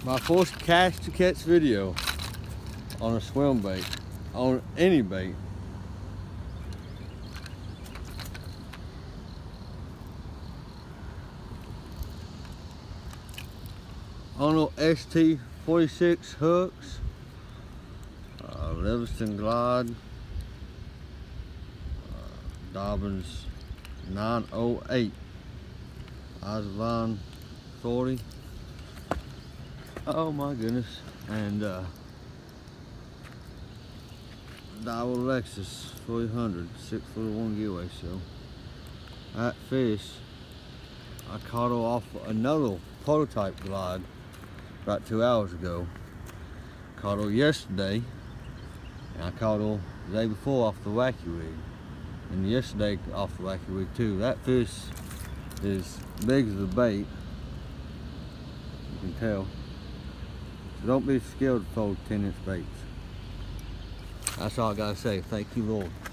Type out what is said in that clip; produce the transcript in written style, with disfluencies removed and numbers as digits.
My first cast to catch video on a swim bait, on any bait. On ST46 hooks, Livingston Glide, Dobbins 908, Isavine 40. Oh my goodness, and Daiwa Lexus 300, 6'1" giveaway show. That fish, I caught her off another prototype glide about 2 hours ago. Caught her yesterday, and I caught her the day before off the wacky rig, and yesterday off the wacky rig too. That fish is big as a bait, you can tell. So don't be scared to fold 10-inch baits. That's all I gotta say. Thank you, Lord.